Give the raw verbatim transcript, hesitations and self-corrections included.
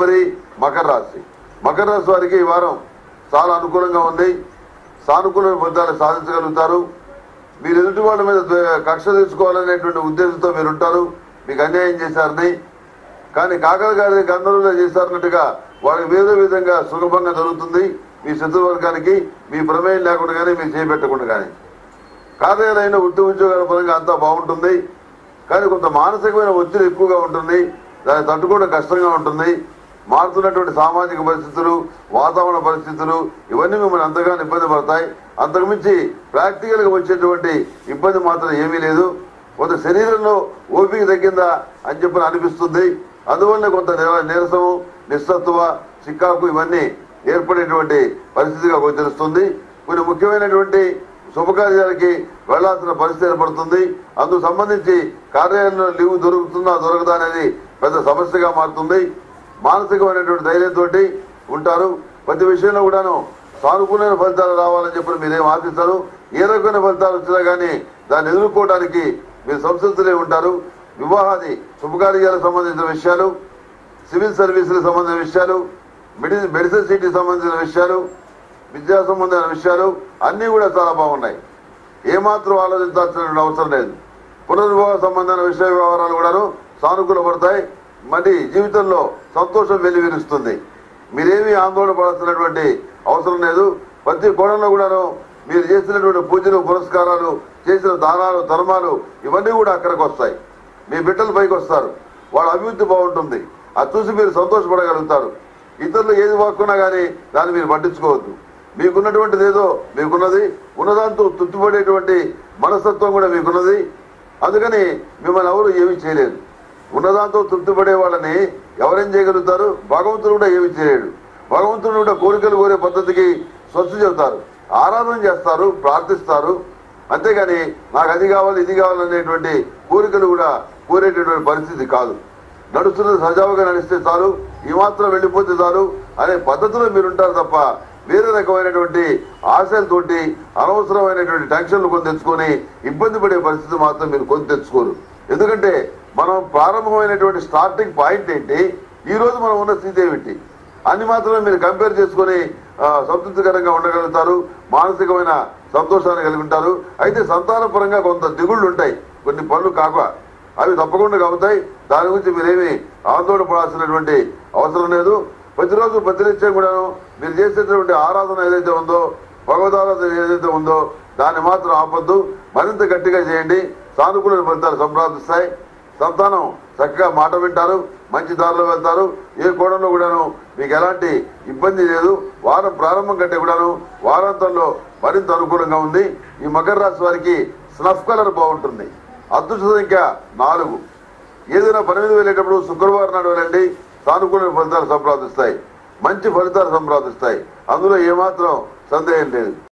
తదుపరి మకర రాశి. మకర రాశి వారికి ఈ వారం చాలా అనుకూలంగా ఉంది. సానుకూల ఫలితాలు సాధించగలుగుతారు. మీరు ఎదుటి వాళ్ళ మీద కక్ష తీసుకోవాలనేటువంటి ఉద్దేశంతో మీరు ఉంటారు. మీకు అన్యాయం చేశారని, కానీ కాకల గారి గంధర్వులు చేశారన్నట్టుగా వాళ్ళకి వేరే విధంగా సులభంగా జరుగుతుంది. మీ శత్రువర్గానికి మీ ప్రమేయం లేకుండా కానీ మీరు చేపెట్టకుండా కానీ కార్యాలయంలో వృత్తి ఉద్యోగాల పరంగా అంతా బాగుంటుంది. కానీ కొంత మానసికమైన ఒత్తిడి ఎక్కువగా ఉంటుంది. దాన్ని తట్టుకోవడం కష్టంగా ఉంటుంది. మారుతున్నటువంటి సామాజిక పరిస్థితులు, వాతావరణ పరిస్థితులు ఇవన్నీ మిమ్మల్ని అంతగానో ఇబ్బంది పడతాయి. అంతకుమించి ప్రాక్టికల్ గా వచ్చేటువంటి ఇబ్బంది మాత్రం ఏమీ లేదు. కొంత శరీరంలో ఓపిక తగ్గిందా అని చెప్పి అనిపిస్తుంది. అందువల్ల కొంత నీరసము, నిస్సత్వ, చిక్కాకు ఇవన్నీ ఏర్పడేటువంటి పరిస్థితిగా గోచరిస్తుంది. కొన్ని ముఖ్యమైనటువంటి శుభకార్యాలకి వెళ్లాల్సిన పరిస్థితి ఏర్పడుతుంది. అందుకు సంబంధించి కార్యాలయంలో లీవ్ దొరుకుతుందా దొరకదా అనేది పెద్ద సమస్యగా మారుతుంది. మానసికమైనటువంటి ధైర్యంతో ఉంటారు. ప్రతి విషయంలో కూడాను సానుకూలమైన ఫలితాలు రావాలని చెప్పి మీరేం ఆశిస్తారు. ఏ రకమైన ఫలితాలు వచ్చినా కానీ దాన్ని ఎదుర్కోవడానికి మీరు సంసిద్ధులే ఉంటారు. వివాహాది శుభకార్యాలకు సంబంధించిన విషయాలు, సివిల్ సర్వీసులకు సంబంధించిన విషయాలు, మెడి మెడిసిన్ సీట్కి సంబంధించిన విషయాలు, విద్యా సంబంధమైన విషయాలు అన్నీ కూడా చాలా బాగున్నాయి. ఏమాత్రం ఆలోచించాల్సినటువంటి అవసరం లేదు. పునర్వివాహ సంబంధమైన విషయ వ్యవహారాలు కూడాను సానుకూల పడతాయి. మరి జీవితంలో సంతోషం వెల్లివిరుస్తుంది. మీరేమీ ఆందోళన పడాల్సినటువంటి అవసరం లేదు. ప్రతి కోణంలో కూడాను మీరు చేసినటువంటి పూజలు, పురస్కారాలు, చేసిన దానాలు, ధర్మాలు ఇవన్నీ కూడా అక్కడికి వస్తాయి. మీ బిడ్డలు పైకి వస్తారు. వాళ్ళ అభివృద్ధి బాగుంటుంది. అది చూసి మీరు సంతోషపడగలుగుతారు. ఇతరులు ఏది వాక్కున్నా కానీ దాన్ని మీరు పట్టించుకోవద్దు. మీకున్నటువంటిది ఏదో మీకున్నది, ఉన్నదాంతో తృప్తిపడేటువంటి మనస్తత్వం కూడా మీకున్నది. అందుకని మిమ్మల్ని ఎవరు ఏమీ చేయలేరు. ఉన్నదాంతో తృప్తిపడే వాళ్ళని ఎవరేం చేయగలుగుతారు? భగవంతుడు కూడా ఏమీ చేయలేడు. భగవంతుడు కూడా కోరికలు కోరే పద్ధతికి స్వచ్ఛ చెబుతారు, ఆరాధన చేస్తారు, ప్రార్థిస్తారు. అంతేగాని నాకు అది కావాలి ఇది కావాలనేటువంటి కోరికలు కూడా కోరేటటువంటి పరిస్థితి కాదు. నడుస్తున్నది సజావుగా నడిస్తే చాలు, ఈ మాత్రం వెళ్ళిపోతే చాలు అనే పద్ధతిలో మీరుంటారు తప్ప వేరే రకమైనటువంటి ఆశలతోటి అనవసరమైనటువంటి టెన్షన్లు కొని తెచ్చుకొని ఇబ్బంది పడే పరిస్థితి మాత్రం మీరు కొని తెచ్చుకోరు. ఎందుకంటే మనం ప్రారంభమైనటువంటి స్టార్టింగ్ పాయింట్ ఏంటి, ఈ రోజు మనం ఉన్న స్థితి ఏమిటి అన్ని మాత్రమే మీరు కంపేర్ చేసుకుని సంతృప్తికరంగా ఉండగలుగుతారు. మానసికమైన సంతోషాన్ని కలిగి ఉంటారు. అయితే సంతాన పరంగా కొంత దిగుళ్ళు ఉంటాయి. కొన్ని పనులు కాక అవి తప్పకుండా కలుగుతాయి. దాని గురించి మీరేమి ఆందోళన పడాల్సినటువంటి అవసరం లేదు. ప్రతిరోజు ప్రతినిత్యం కూడాను మీరు చేసేటువంటి ఆరాధన ఏదైతే ఉందో, భగవదారాధన ఏదైతే ఉందో దాన్ని మాత్రం ఆపద్దు. మరింత గట్టిగా చేయండి. సానుకూల ఫలితాలు సంప్రాప్తిస్తాయి. సంతానం చక్కగా మాట వింటారు, మంచి దారిలో వెళ్తారు. ఏ కోణంలో కూడాను మీకు ఎలాంటి ఇబ్బంది లేదు. వారం ప్రారంభం కంటే కూడాను వారాంతంలో మరింత అనుకూలంగా ఉంది. ఈ మకర రాశి వారికి స్నఫ్ కలర్ బాగుంటుంది. అదృష్ట సంఖ్య నాలుగు. ఏదైనా పని మీద వెళ్ళేటప్పుడు శుక్రవారం నాడు వెళ్ళండి. సానుకూల ఫలితాలు సంప్రాప్తిస్తాయి. మంచి ఫలితాలు సంప్రాప్తిస్తాయి. అందులో ఏమాత్రం సందేహం లేదు.